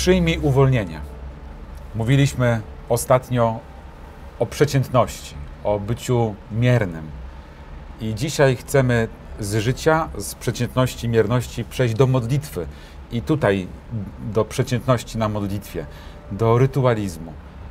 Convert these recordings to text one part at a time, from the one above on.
Przyjmij uwolnienie. Mówiliśmy ostatnio o przeciętności, o byciu miernym. I dzisiaj chcemy z życia, z przeciętności, mierności przejść do modlitwy. I tutaj do przeciętności na modlitwie, do rytualizmu.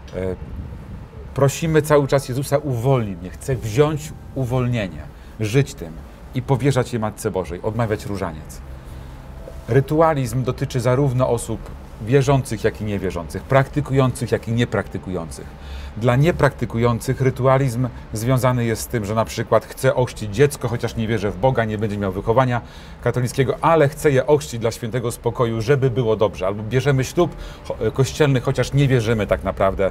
Prosimy cały czas Jezusa, uwolnij mnie. Chcę wziąć uwolnienie, żyć tym i powierzać je Matce Bożej, odmawiać różaniec. Rytualizm dotyczy zarówno osób wierzących, jak i niewierzących, praktykujących, jak i niepraktykujących. Dla niepraktykujących rytualizm związany jest z tym, że na przykład chce ochrzcić dziecko, chociaż nie wierzy w Boga, nie będzie miał wychowania katolickiego, ale chce je ochrzcić dla świętego spokoju, żeby było dobrze. Albo bierzemy ślub kościelny, chociaż nie wierzymy tak naprawdę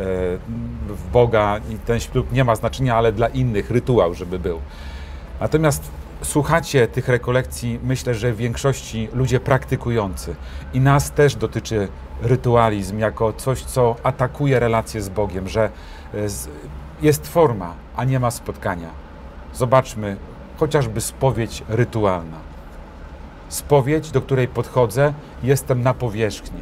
w Boga i ten ślub nie ma znaczenia, ale dla innych rytuał, żeby był. Natomiast słuchacie tych rekolekcji, myślę, że w większości ludzie praktykujący. I nas też dotyczy rytualizm jako coś, co atakuje relacje z Bogiem, że jest forma, a nie ma spotkania. Zobaczmy chociażby spowiedź rytualna. Spowiedź, do której podchodzę, jestem na powierzchni.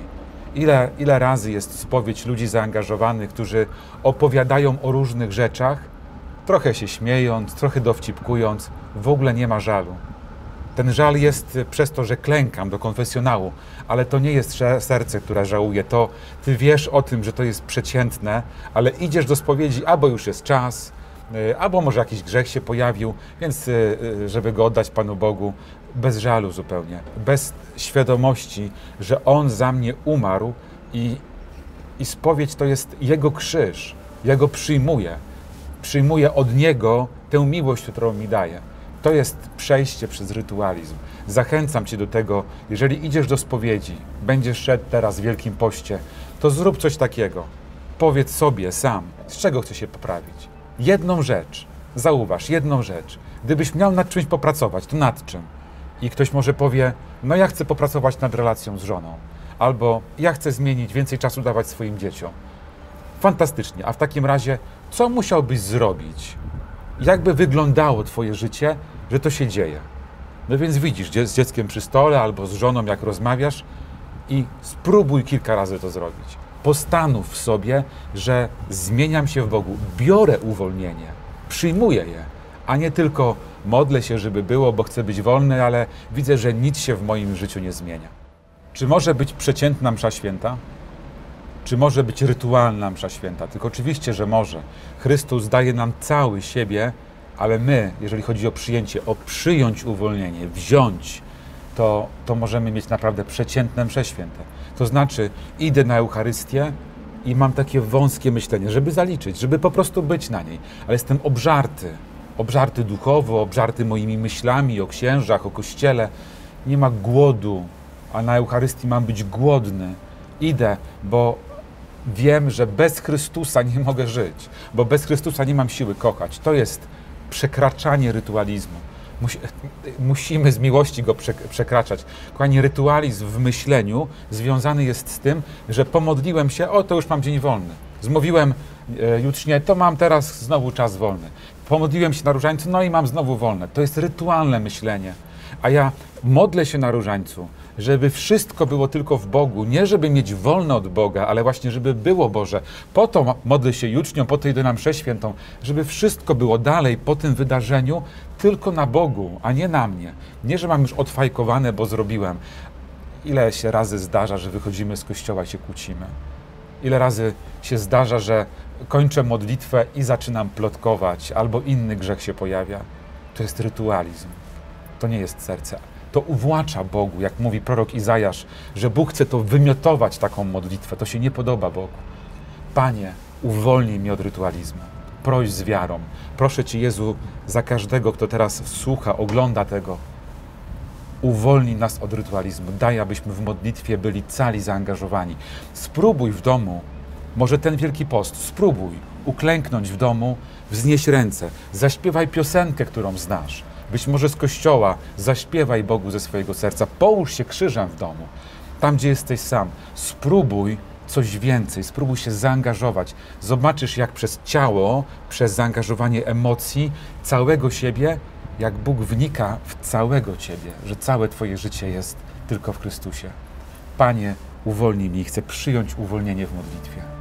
Ile razy jest spowiedź ludzi zaangażowanych, którzy opowiadają o różnych rzeczach, trochę się śmiejąc, trochę dowcipkując, w ogóle nie ma żalu. Ten żal jest przez to, że klękam do konfesjonału, ale to nie jest serce, które żałuje. To ty wiesz o tym, że to jest przeciętne, ale idziesz do spowiedzi, albo już jest czas, albo może jakiś grzech się pojawił, więc żeby go oddać Panu Bogu, bez żalu zupełnie, bez świadomości, że On za mnie umarł i spowiedź to jest Jego krzyż. Ja go przyjmuję. Przyjmuję od Niego tę miłość, którą mi daje. To jest przejście przez rytualizm. Zachęcam Cię do tego, jeżeli idziesz do spowiedzi, będziesz szedł teraz w Wielkim Poście, to zrób coś takiego. Powiedz sobie sam, z czego chcesz się poprawić. Jedną rzecz, zauważ, jedną rzecz. Gdybyś miał nad czymś popracować, to nad czym? I ktoś może powie, no ja chcę popracować nad relacją z żoną. Albo ja chcę zmienić, więcej czasu dawać swoim dzieciom. Fantastycznie. A w takim razie, co musiałbyś zrobić? Jakby wyglądało Twoje życie, że to się dzieje? No więc widzisz, z dzieckiem przy stole albo z żoną, jak rozmawiasz i spróbuj kilka razy to zrobić. Postanów w sobie, że zmieniam się w Bogu, biorę uwolnienie, przyjmuję je, a nie tylko modlę się, żeby było, bo chcę być wolny, ale widzę, że nic się w moim życiu nie zmienia. Czy może być przeciętna msza święta? Czy może być rytualna msza święta? Tylko oczywiście, że może. Chrystus daje nam cały siebie, ale my, jeżeli chodzi o przyjęcie, o przyjąć uwolnienie, wziąć, to możemy mieć naprawdę przeciętne msze święte. To znaczy, idę na Eucharystię i mam takie wąskie myślenie, żeby zaliczyć, żeby po prostu być na niej, ale jestem obżarty duchowo, obżarty moimi myślami o księżach, o Kościele. Nie ma głodu, a na Eucharystii mam być głodny. Idę, bo wiem, że bez Chrystusa nie mogę żyć, bo bez Chrystusa nie mam siły kochać. To jest przekraczanie rytualizmu. Musimy z miłości go przekraczać. Kochani, rytualizm w myśleniu związany jest z tym, że pomodliłem się, to już mam dzień wolny. Zmówiłem jutrznie, to mam teraz znowu czas wolny. Pomodliłem się na różańcu, no i mam znowu wolne. To jest rytualne myślenie. A ja modlę się na różańcu, żeby wszystko było tylko w Bogu, nie żeby mieć wolne od Boga, ale właśnie żeby było Boże. Po to modlę się jucznią, po to idę na mszę świętą, żeby wszystko było dalej po tym wydarzeniu tylko na Bogu, a nie na mnie. Nie, że mam już odfajkowane, bo zrobiłem. Ile się razy zdarza, że wychodzimy z kościoła i się kłócimy? Ile razy się zdarza, że kończę modlitwę i zaczynam plotkować, albo inny grzech się pojawia? To jest rytualizm. To nie jest serce. To uwłacza Bogu, jak mówi prorok Izajasz, że Bóg chce to wymiotować, taką modlitwę. To się nie podoba Bogu. Panie, uwolnij mnie od rytualizmu. Proś z wiarą. Proszę Cię, Jezu, za każdego, kto teraz słucha, ogląda tego. Uwolnij nas od rytualizmu. Daj, abyśmy w modlitwie byli cali zaangażowani. Spróbuj w domu, może ten Wielki Post, spróbuj uklęknąć w domu, wznieść ręce, zaśpiewaj piosenkę, którą znasz. Być może z kościoła zaśpiewaj Bogu ze swojego serca. Połóż się krzyżem w domu. Tam, gdzie jesteś sam. Spróbuj coś więcej. Spróbuj się zaangażować. Zobaczysz, jak przez ciało, przez zaangażowanie emocji, całego siebie, jak Bóg wnika w całego Ciebie, że całe Twoje życie jest tylko w Chrystusie. Panie, uwolnij mnie i chcę przyjąć uwolnienie w modlitwie.